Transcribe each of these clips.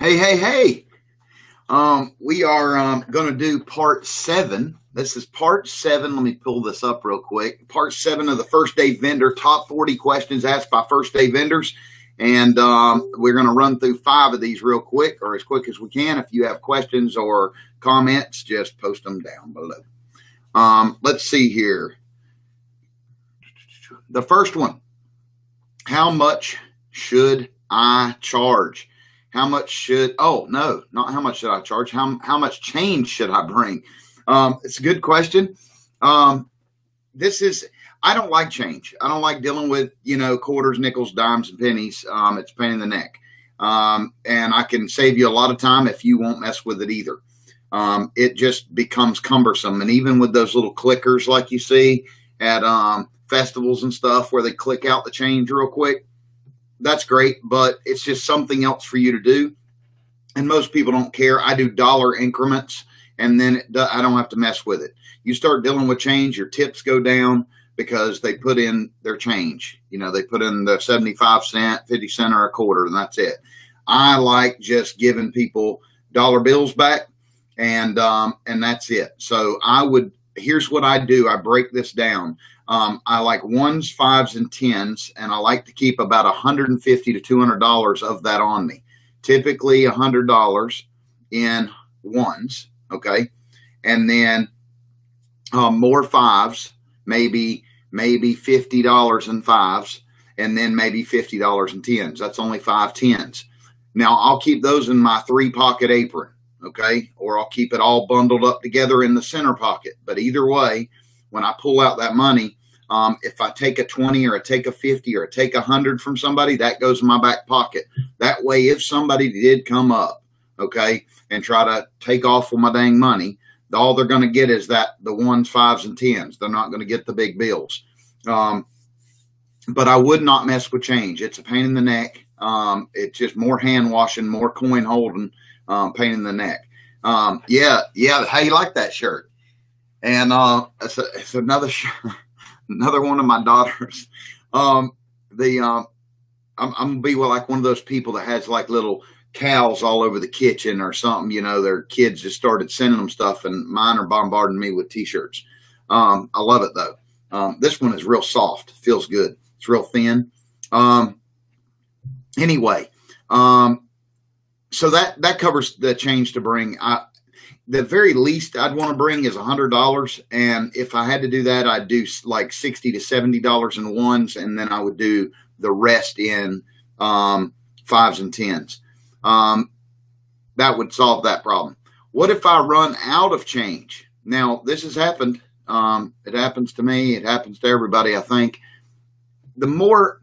Hey, hey, hey. We are going to do part 7. This is part 7. Let me pull this up real quick. Part 7 of the first day vendor top 40 questions asked by first day vendors. And we're going to run through 5 of these real quick, or as quick as we can. If you have questions or comments, just post them down below. Let's see here. The first one, how much should I charge? How much should, oh, no, not how much should I charge? How much change should I bring? It's a good question. I don't like change. I don't like dealing with, quarters, nickels, dimes, and pennies. It's a pain in the neck. And I can save you a lot of time if you won't mess with it either. It just becomes cumbersome. And even with those little clickers like you see at festivals and stuff where they click out the change real quick, that's great, but it's just something else for you to do. And most people don't care. I do dollar increments, and then I don't have to mess with it. You start dealing with change, your tips go down because they put in their change. They put in the 75 cent, 50 cent, or a quarter, and that's it. I like just giving people dollar bills back, and that's it. So here's what I do. I break this down. I like 1s, 5s, and 10s, and I like to keep about $150 to $200 of that on me. Typically $100 in 1s, okay? And then more 5s, maybe $50 in 5s, and then maybe $50 in 10s. That's only 5 10s. Now, I'll keep those in my 3-pocket apron, okay? Or I'll keep it all bundled up together in the center pocket. But either way, when I pull out that money, if I take a 20 or I take a 50 or I take 100 from somebody, that goes in my back pocket. That way, if somebody did come up, okay, and try to take off with my dang money, all they're going to get is the 1s, 5s, and 10s. They're not going to get the big bills. But I would not mess with change. It's a pain in the neck. It's just more hand washing, more coin holding, pain in the neck. Yeah. How you like that shirt? And it's another another one of my daughters. I'm gonna be like one of those people that has like little cows all over the kitchen or something. Their kids just started sending them stuff, and mine are bombarding me with T-shirts. I love it though. This one is real soft. Feels good. It's real thin. Anyway, so that covers the change to bring. The very least I'd want to bring is $100. And if I had to do that, I'd do like $60 to $70 in 1s. And then I would do the rest in 5s and 10s. That would solve that problem. What if I run out of change? Now, this has happened. It happens to me. It happens to everybody, I think. The more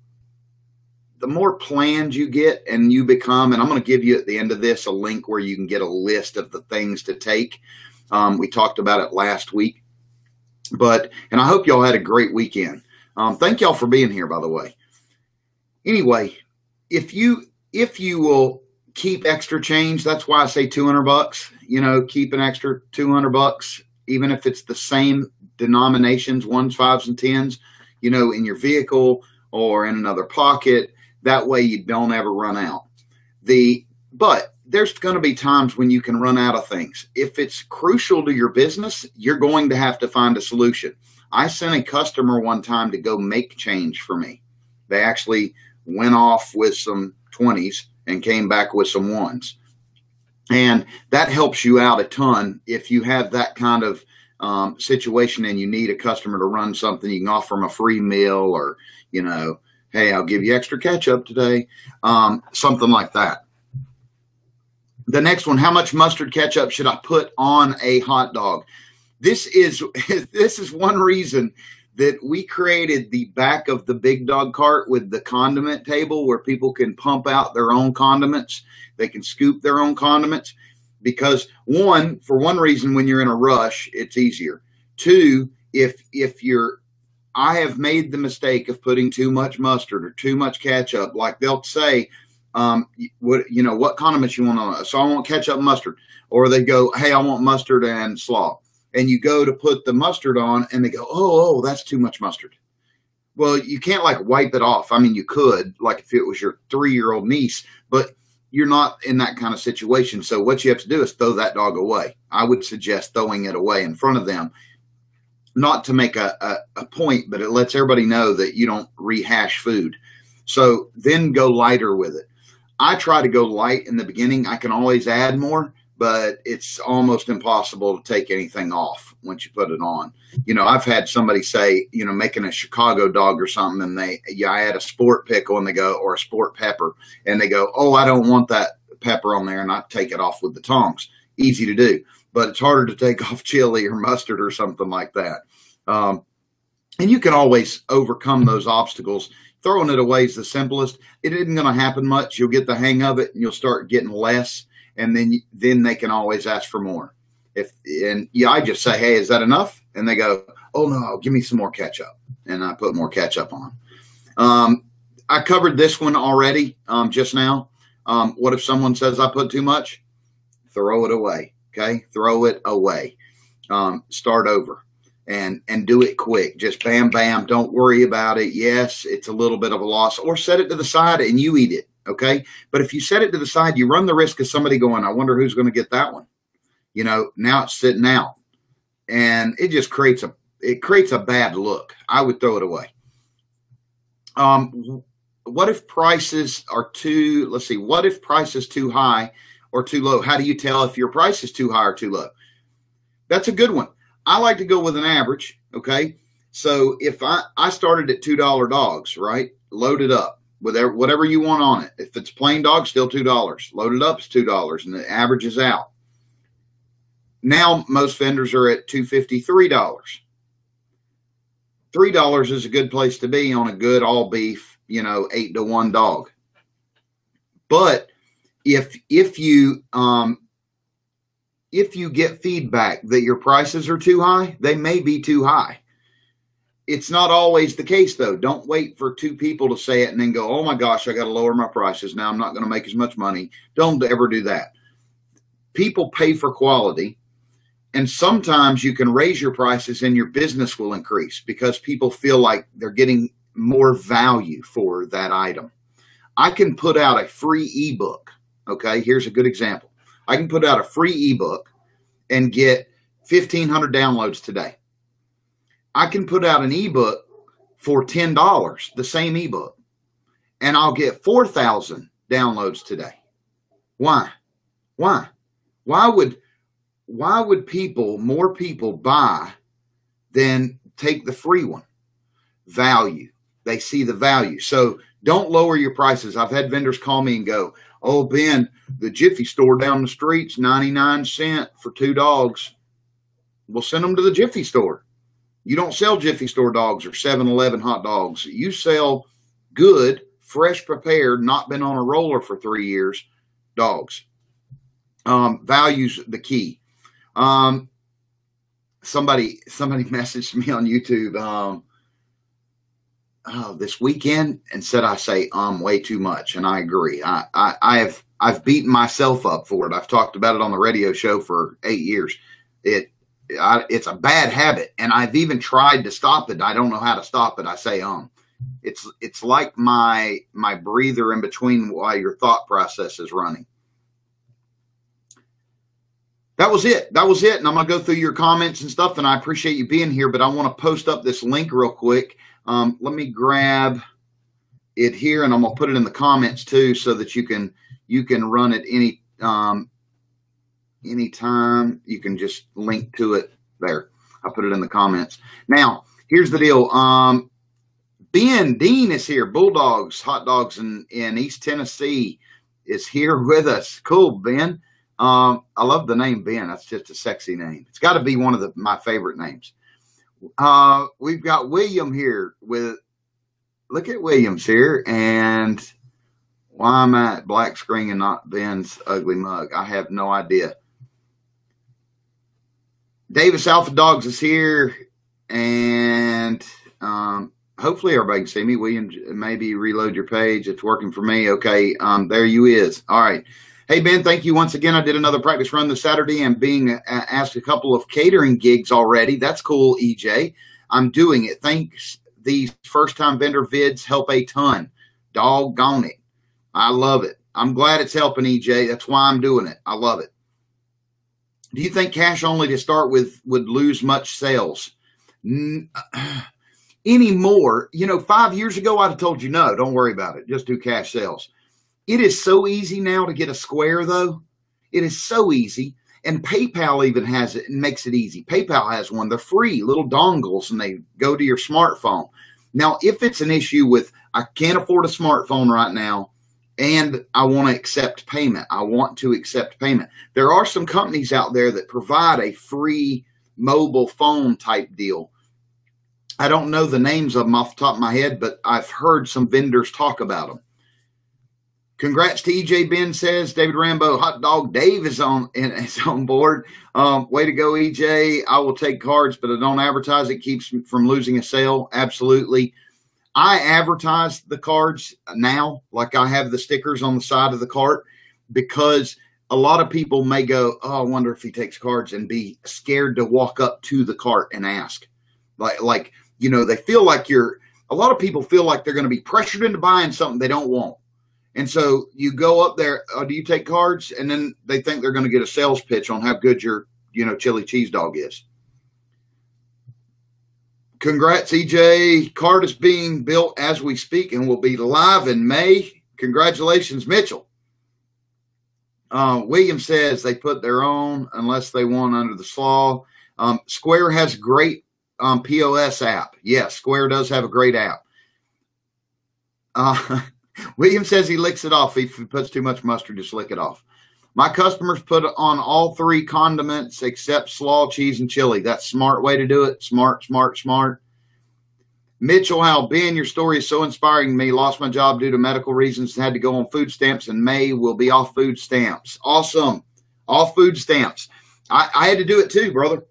planned you get and you become, and I'm going to give you at the end of this a link where you can get a list of the things to take. We talked about it last week, and I hope y'all had a great weekend. Thank y'all for being here, by the way. Anyway, if you will keep extra change, that's why I say $200, keep an extra $200, even if it's the same denominations, 1s, 5s, and 10s, in your vehicle or in another pocket. That way you don't ever run out. But there's going to be times when you can run out of things. If it's crucial to your business, you're going to have to find a solution. I sent a customer one time to go make change for me. They actually went off with some 20s and came back with some 1s. And that helps you out a ton if you have that kind of situation and you need a customer to run something. You can offer them a free meal, or, hey, I'll give you extra ketchup today, something like that. The next one, how much mustard ketchup should I put on a hot dog? This is one reason that we created the back of the big dog cart with the condiment table where people can pump out their own condiments. They can scoop their own condiments because for one reason, when you're in a rush, it's easier. 2, I have made the mistake of putting too much mustard or too much ketchup. Like they'll say, what condiments you want on it? So I want ketchup and mustard. Or they go, hey, I want mustard and slaw. And you go to put the mustard on and they go, oh, that's too much mustard. Well, you can't like wipe it off. I mean, you could, like if it was your 3-year-old niece, but you're not in that kind of situation. So what you have to do is throw that dog away. I would suggest throwing it away in front of them, not to make a point, but it lets everybody know that you don't rehash food. So then go lighter with it. I try to go light in the beginning. I can always add more, but it's almost impossible to take anything off once you put it on. You know, I've had somebody say, you know, making a Chicago dog or something, and I add a sport pickle, and they go, or a sport pepper, and they go, oh, I don't want that pepper on there, and I take it off with the tongs. Easy to do, but it's harder to take off chili or mustard or something like that. And you can always overcome those obstacles. Throwing it away is the simplest. It isn't going to happen much. You'll get the hang of it, and you'll start getting less. And then they can always ask for more. I just say, hey, is that enough? And they go, oh no, give me some more ketchup. And I put more ketchup on. I covered this one already just now. What if someone says I put too much? Throw it away. Okay, throw it away. Start over and do it quick. Just bam, bam. Don't worry about it. Yes, it's a little bit of a loss, or set it to the side and you eat it. Okay. But if you set it to the side, you run the risk of somebody going, I wonder who's going to get that one. You know, now it's sitting out, and it just creates a bad look. I would throw it away. What if prices are what if price is too high or too low? How do you tell if your price is too high or too low? That's a good one. I like to go with an average. Okay. So if I started at $2 dogs, right? Load it up with whatever you want on it. If it's plain dog, still $2. Load it up, it's $2, and the average is out. Now most vendors are at $2.50, $3. $3 is a good place to be on a good all beef, 8-to-1 dog. But if you get feedback that your prices are too high, they may be too high. It's not always the case, though. Don't wait for two people to say it and then go, oh my gosh, I got to lower my prices. Now I'm not going to make as much money. Don't ever do that. People pay for quality. And sometimes you can raise your prices and your business will increase because people feel like they're getting more value for that item. I can put out a free ebook. Okay, here's a good example. I can put out a free ebook and get 1,500 downloads today. I can put out an ebook for $10, the same ebook, and I'll get 4,000 downloads today. Why? Why would more people buy than take the free one? Value. They see the value. So don't lower your prices. I've had vendors call me and go, oh, Ben, the Jiffy store down the street's 99 cents for 2 dogs. We'll send them to the Jiffy store. You don't sell Jiffy store dogs or 7-Eleven hot dogs. You sell good, fresh prepared, not been on a roller for 3 years dogs. Value's the key. Somebody messaged me on YouTube this weekend and said I say way too much, and I agree. I've beaten myself up for it. I've talked about it on the radio show for 8 years. It's a bad habit, and I've even tried to stop it. I don't know how to stop it. I say It's like my breather in between while your thought process is running. That was it. And I'm going to go through your comments and stuff, and I appreciate you being here, but I want to post up this link real quick. Let me grab it here, and I'm going to put it in the comments too, so that you can run it anytime. You can just link to it there. I'll put it in the comments. Now, here's the deal. Ben Dean is here. Bulldogs, Hot Dogs in East Tennessee is here with us. Cool, Ben. I love the name Ben. That's just a sexy name. It's got to be one of my favorite names. We've got William here look at Williams here, and why am I at black screen and not Ben's ugly mug? I have no idea. Davis Alpha Dogs is here, and hopefully everybody can see me. William, maybe reload your page. It's working for me. Okay, there you is. All right. Hey, Ben, thank you once again. I did another practice run this Saturday and being asked a couple of catering gigs already. That's cool, EJ. I'm doing it. Thanks. These first-time vendor vids help a ton. Doggone it. I love it. I'm glad it's helping, EJ. That's why I'm doing it. I love it. Do you think cash only to start with would lose much sales? Anymore? 5 years ago, I'd have told you, no, don't worry about it. Just do cash sales. It is so easy now to get a Square, though. It is so easy. And PayPal even has it and makes it easy. PayPal has one. They're free, little dongles, and they go to your smartphone. Now, if it's an issue with, I can't afford a smartphone right now, and I want to accept payment. I want to accept payment. There are some companies out there that provide a free mobile phone type deal. I don't know the names of them off the top of my head, but I've heard some vendors talk about them. Congrats to EJ Ben says, David Rambo, Hot Dog Dave is on board. Way to go, EJ. I will take cards, but I don't advertise. It keeps me from losing a sale. Absolutely. I advertise the cards now, like I have the stickers on the side of the cart, because a lot of people may go, oh, I wonder if he takes cards, and be scared to walk up to the cart and ask. Like they feel like a lot of people feel like they're going to be pressured into buying something they don't want. And so you go up there, do you take cards? And then they think they're going to get a sales pitch on how good your, chili cheese dog is. Congrats, EJ. Card is being built as we speak and will be live in May. Congratulations, Mitchell. William says they put their own unless they want under the slaw. Square has great POS app. Yes, Square does have a great app. William says he licks it off. If he puts too much mustard, just lick it off. My customers put on all 3 condiments except slaw, cheese, and chili. That's a smart way to do it. Smart, smart, smart. Mitchell, how Ben, your story is so inspiring to me. Lost my job due to medical reasons and had to go on food stamps. In May, we'll be off food stamps. Awesome. Off food stamps. I had to do it too, brother.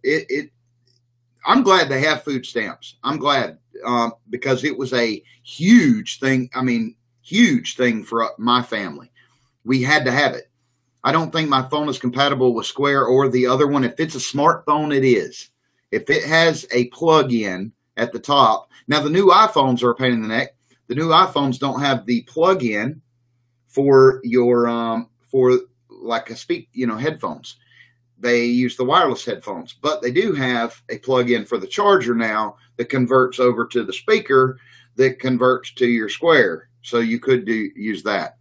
I'm glad they have food stamps. I'm glad because it was a huge thing. I mean, huge thing for my family. We had to have it. I don't think my phone is compatible with Square or the other one. If it's a smartphone, it is. If it has a plug-in at the top. Now, the new iPhones are a pain in the neck. The new iPhones don't have the plug-in for your, for like a headphones. They use the wireless headphones, but they do have a plug-in for the charger now that converts over to the speaker that converts to your Square. So you could use that.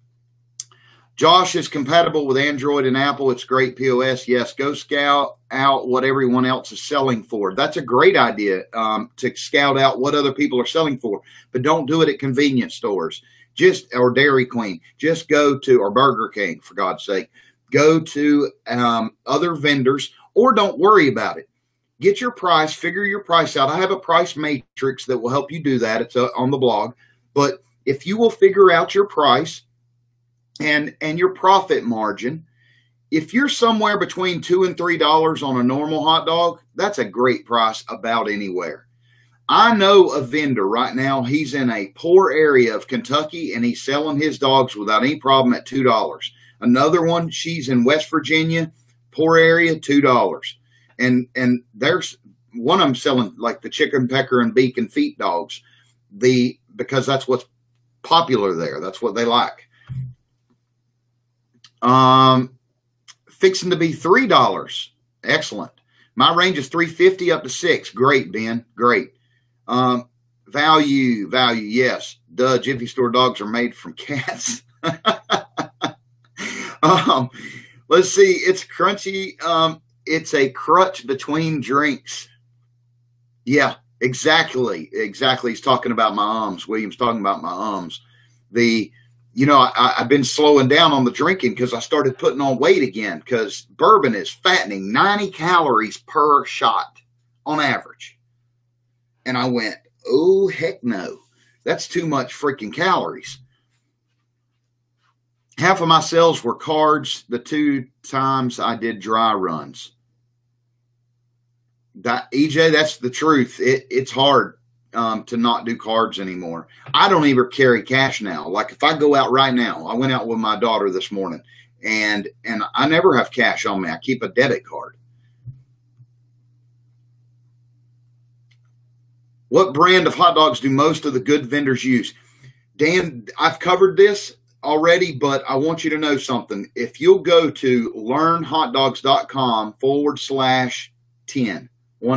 Josh is compatible with Android and Apple. It's great POS. Yes, go scout out what everyone else is selling for. That's a great idea to scout out what other people are selling for. But don't do it at convenience stores or Dairy Queen. Just go to, or Burger King, for God's sake. Go to other vendors, or don't worry about it. Get your price, figure your price out. I have a price matrix that will help you do that. It's on the blog. But if you will figure out your price and your profit margin, if you're somewhere between $2 and $3 on a normal hot dog, that's a great price about anywhere. I know a vendor right now. He's in a poor area of Kentucky, and he's selling his dogs without any problem at $2. Another one, she's in West Virginia, poor area, $2. And there's one of them selling like the chicken, pecker, and beak and feet dogs, because that's what's popular there. That's what they like. Fixing to be $3. Excellent. My range is $3.50 up to $6. Great, Ben. Great. Value. Yes. Duh. Jiffy Store dogs are made from cats. Let's see. It's crunchy. It's a crutch between drinks. Yeah, exactly. He's talking about my ums. William's talking about my ums. I've been slowing down on the drinking because I started putting on weight again, because bourbon is fattening, 90 calories per shot on average. And I went, oh, heck no. That's too much freaking calories. Half of my sales were cards the 2 times I did dry runs. EJ, that's the truth. It's hard to not do cards anymore. I don't even carry cash now. Like if I go out right now, I went out with my daughter this morning, and I never have cash on me. I keep a debit card. What brand of hot dogs do most of the good vendors use? Dan, I've covered this. already, but I want you to know something. If you'll go to learnhotdogs.com/10,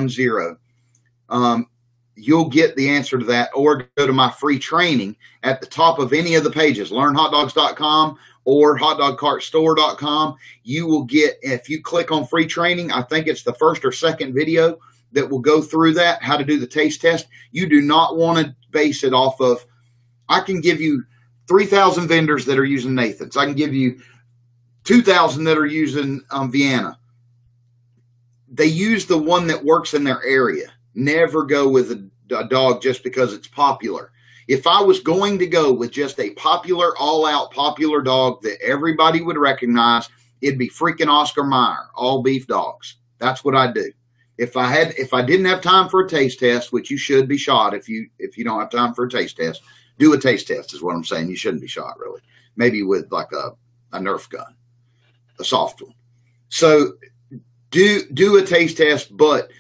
you'll get the answer to that, or go to my free training at the top of any of the pages, learnhotdogs.com or hotdogcartstore.com. You will get, if you click on free training, I think it's the first or second video that will go through that, how to do the taste test. You do not want to base it off of, I can give you 3,000 vendors that are using Nathan's. I can give you 2,000 that are using Vienna. They use the one that works in their area. Never go with a dog just because it's popular. If I was going to go with just a popular, all-out popular dog that everybody would recognize, it'd be freaking Oscar Mayer, all beef dogs. That's what I'd do. If I didn't have time for a taste test, which you should be shot if you don't have time for a taste test, do a taste test is what I'm saying. You shouldn't be shot, really. Maybe with like a Nerf gun, a soft one. So do a taste test, but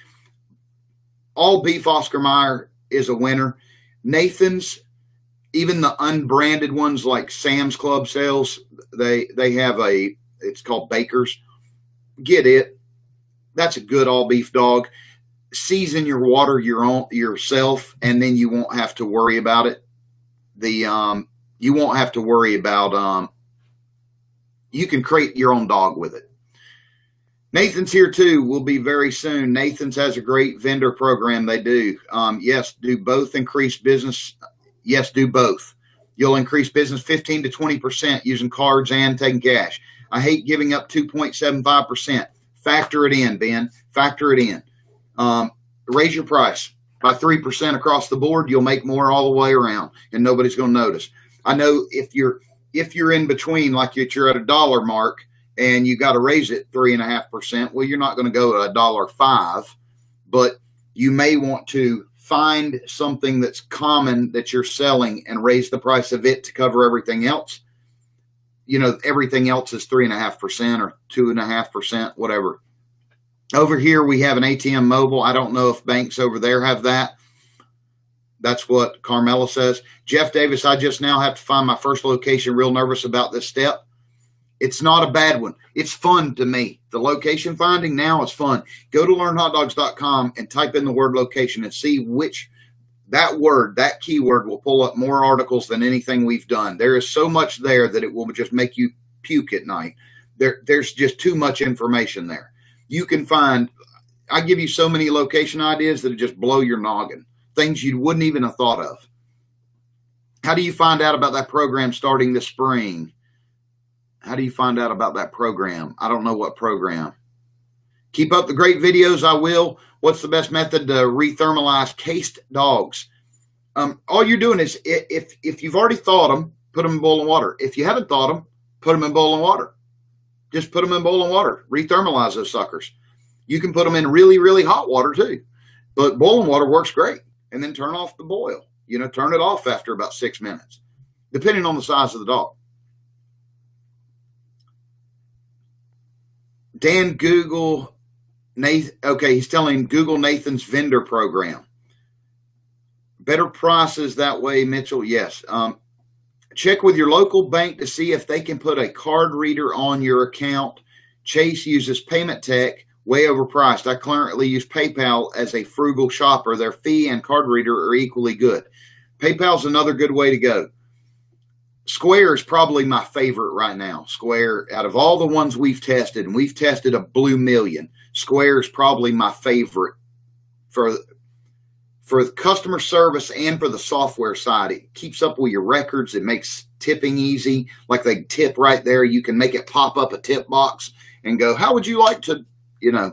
all beef Oscar Mayer is a winner. Nathan's, even the unbranded ones like Sam's Club sells, they have it's called Baker's. Get it. That's a good all beef dog. Season your water yourself, and then you won't have to worry about it. You won't have to worry about, you can create your own dog with it. Nathan's here too. Will be very soon. Nathan's has a great vendor program. They do. Yes, do both increase business. Yes, do both. You'll increase business 15 to 20% using cards and taking cash. I hate giving up 2.75%. Factor it in, Ben. Factor it in. Raise your price by 3% across the board. You'll make more all the way around, and nobody's going to notice. I know if you're in between, like you're at a dollar mark and you got to raise it 3.5%, well, you're not going to go to $1.05, but you may want to find something that's common that you're selling and raise the price of it to cover everything else. You know, everything else is 3.5% or 2.5%, whatever. Over here, we have an ATM mobile. I don't know if banks over there have that. That's what Carmela says. Jeff Davis, I just now have to find my first location. Real nervous about this step. It's not a bad one. It's fun to me. The location finding now is fun. Go to learnhotdogs.com and type in the word location and see which that keyword will pull up more articles than anything we've done. There is so much there that it will just make you puke at night. There's just too much information there. You can find, I give you so many location ideas that just blow your noggin. Things you wouldn't even have thought of. How do you find out about that program starting this spring? How do you find out about that program? I don't know what program. Keep up the great videos. I will. What's the best method to rethermalize cased dogs? All you're doing is, if you've already thawed them, put them in boiling water. If you haven't thawed them, put them in boiling water. Just put them in boiling water. Rethermalize those suckers. You can put them in really, really hot water too. But boiling water works great. And then turn off the boil. You know, turn it off after about 6 minutes, depending on the size of the dog. Dan, Google Nathan. Okay, he's telling Google Nathan's vendor program. Better prices that way, Mitchell. Yes. Check with your local bank to see if they can put a card reader on your account. Chase uses Payment Tech, way overpriced. I currently use PayPal as a frugal shopper. Their fee and card reader are equally good. PayPal's another good way to go. Square is probably my favorite right now. Square, out of all the ones we've tested, and we've tested a blue million, Square is probably my favorite for customer service and for the software side. It keeps up with your records. It makes tipping easy. Like they tip right there. You can make it pop up a tip box and go, how would you like to, you know,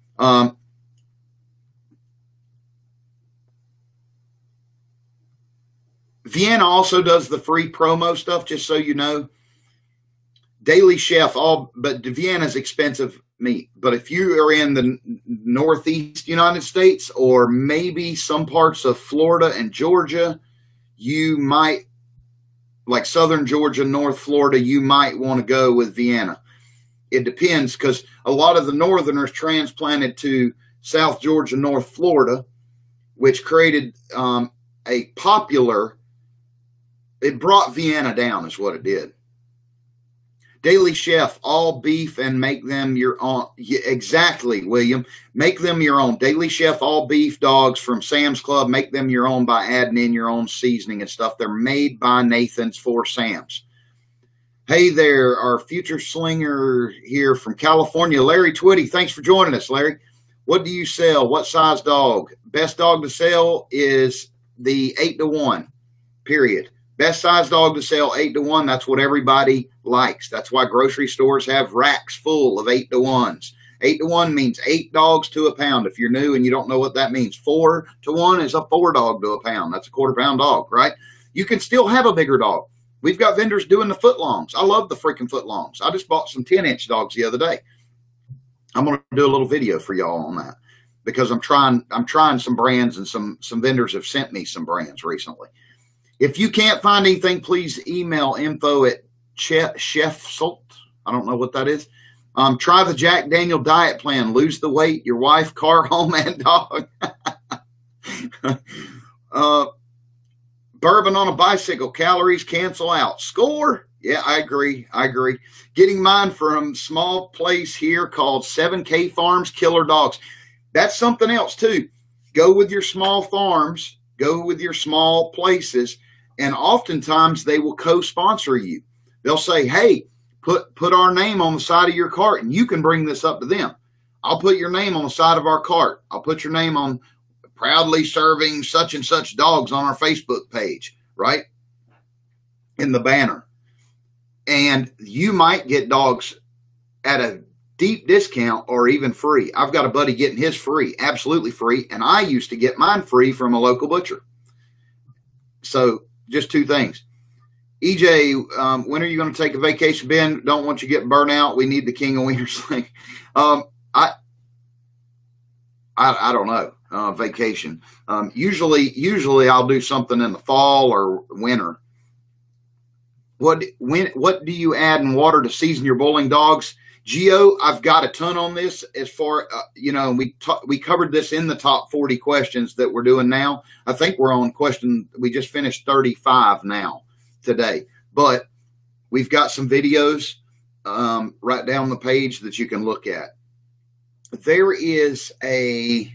Vienna also does the free promo stuff, just so you know. Daily Chef, but Vienna's expensive meat. But if you are in the Northeast United States, or maybe some parts of Florida and Georgia, you might, like Southern Georgia, North Florida, you might want to go with Vienna. It depends, because a lot of the Northerners transplanted to South Georgia, North Florida, which created a popular, it brought Vienna down is what it did. Daily Chef, all beef, and make them your own. Yeah, exactly, William. Make them your own. Daily Chef, all beef dogs from Sam's Club. Make them your own by adding in your own seasoning and stuff. They're made by Nathan's for Sam's. Hey there, our future slinger here from California, Larry Twitty. Thanks for joining us, Larry. What do you sell? What size dog? Best dog to sell is the 8-to-1, period. Best size dog to sell, 8-to-1. That's what everybody likes. That's why grocery stores have racks full of 8-to-1s. 8-to-1 means 8 dogs to a pound. If you're new and you don't know what that means, 4-to-1 is a 4 dog to a pound. That's a quarter-pound dog, right? You can still have a bigger dog. We've got vendors doing the footlongs. I love the freaking footlongs. I just bought some 10-inch dogs the other day. I'm going to do a little video for y'all on that because I'm trying some brands, and some vendors have sent me some brands recently. If you can't find anything, please email info@chefsalt. I don't know what that is. Try the Jack Daniel diet plan. Lose the weight, your wife, car, home, and dog. Bourbon on a bicycle. Calories cancel out. Score. Yeah, I agree. Getting mine from small place here called 7K Farms Killer Dogs. That's something else too. Go with your small farms. Go with your small places. And oftentimes they will co-sponsor you. They'll say, hey, put our name on the side of your cart and you can bring this up to them. I'll put your name on the side of our cart. I'll put your name on proudly serving such and such dogs on our Facebook page, right? In the banner. And you might get dogs at a deep discount or even free. I've got a buddy getting his free, absolutely free. And I used to get mine free from a local butcher. So just two things. EJ, when are you going to take a vacation, Ben? Don't want you getting burnt out. We need the king of wiener sling. I don't know. Vacation. Usually I'll do something in the fall or winter. What do you add in water to season your bowling dogs? Geo, I've got a ton on this as far, we covered this in the top 40 questions that we're doing now. I think we're on we just finished 35 now today, but we've got some videos right down the page that you can look at. There is here's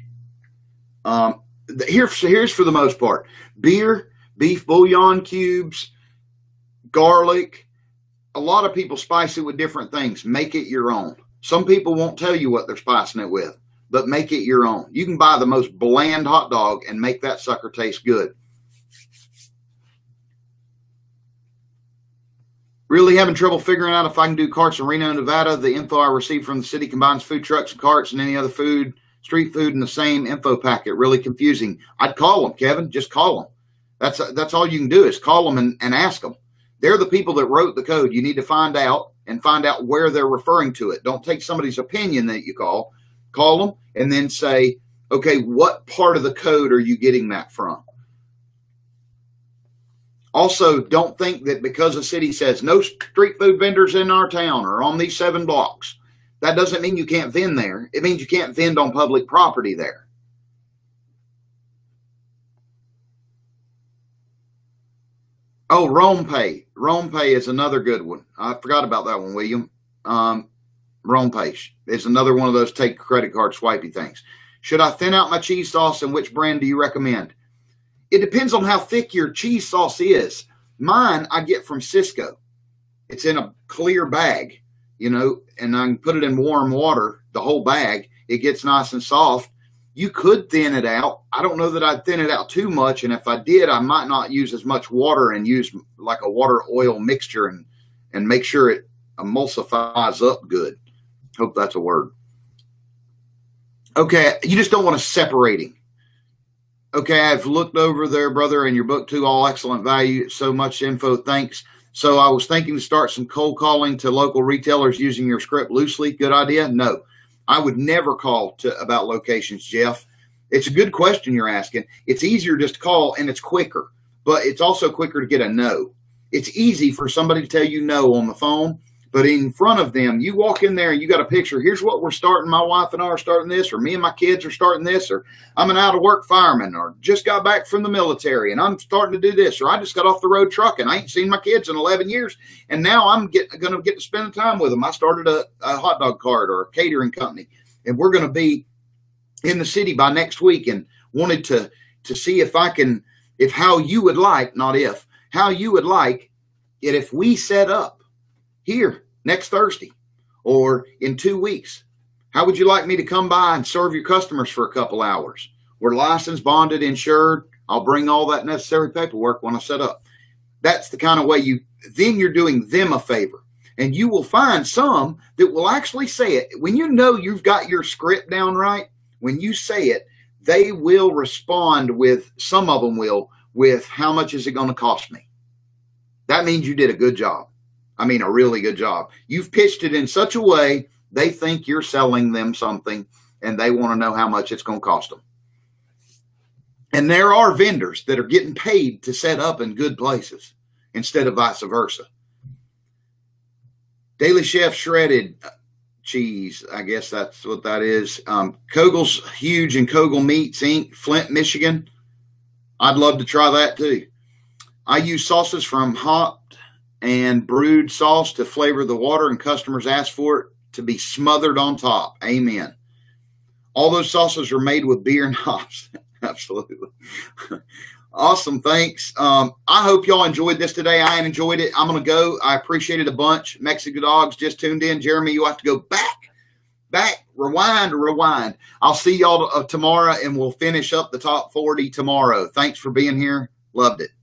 for the most part: beer, beef bouillon cubes, garlic. A lot of people spice it with different things. Make it your own. Some people won't tell you what they're spicing it with, but make it your own. You can buy the most bland hot dog and make that sucker taste good. Really having trouble figuring out if I can do carts in Reno, Nevada. The info I received from the city combines food trucks and carts and any other food, street food in the same info packet. Really confusing. I'd call them, Kevin. Just call them. That's all you can do is call them and ask them. They're the people that wrote the code. You need to find out where they're referring to it. Don't take somebody's opinion that you call them and then say, okay, what part of the code are you getting that from? Also, don't think that because a city says no street food vendors in our town or on these 7 blocks, that doesn't mean you can't vend there. It means you can't vend on public property there. Oh, RoamPay. RoamPay is another good one. I forgot about that one, William. RoamPay is another one of those take credit card swipey things. Should I thin out my cheese sauce, and which brand do you recommend? It depends on how thick your cheese sauce is. Mine I get from Cisco. It's in a clear bag, and I can put it in warm water, the whole bag. It gets nice and soft. You could thin it out. I don't know that I'd thin it out too much. And if I did, I might not use as much water and use like a water oil mixture and make sure it emulsifies up good. Hope that's a word. Okay. You just don't want to separating. Okay. I've looked over there, brother, in your book too. All excellent value. So much info. Thanks. So I was thinking to start some cold calling to local retailers using your script loosely. Good idea. No. I would never call about locations, Jeff. It's a good question you're asking. It's easier just to call, and it's quicker, but it's also quicker to get a no. It's easy for somebody to tell you no on the phone, But in front of them, you walk in there and you got a picture. Here's what we're starting. My wife and I are starting this, or me and my kids are starting this, or I'm an out of work fireman, or just got back from the military and I'm starting to do this, or I just got off the road trucking. I ain't seen my kids in 11 years. And now I'm going to get to spend time with them. I started a hot dog cart or a catering company, and we're going to be in the city by next week, and wanted to see if I can, how you would like, how you would like it if we set up here next Thursday or in 2 weeks. How would you like me to come by and serve your customers for a couple hours? We're licensed, bonded, insured. I'll bring all that necessary paperwork when I set up. That's the kind of way then you're doing them a favor. And you will find some that will actually say it. When you know you've got your script down right, when you say it, they will respond with, some of them will, with how much is it going to cost me? That means you did a good job. I mean, a really good job. You've pitched it in such a way they think you're selling them something, and they want to know how much it's going to cost them. And there are vendors that are getting paid to set up in good places instead of vice versa. Daily Chef shredded cheese, I guess that's what that is. Kogel's Huge and Kogel Meats Inc., Flint, Michigan. I'd love to try that too. I use sauces from hopped and brewed sauce to flavor the water, and customers ask for it to be smothered on top. Amen. All those sauces are made with beer and hops. Absolutely. Awesome. Thanks. I hope y'all enjoyed this today. I enjoyed it. I'm going to go. I appreciate it a bunch. Mexican Dogs just tuned in. Jeremy, you'll have to go back, rewind. I'll see y'all tomorrow, and we'll finish up the top 40 tomorrow. Thanks for being here. Loved it.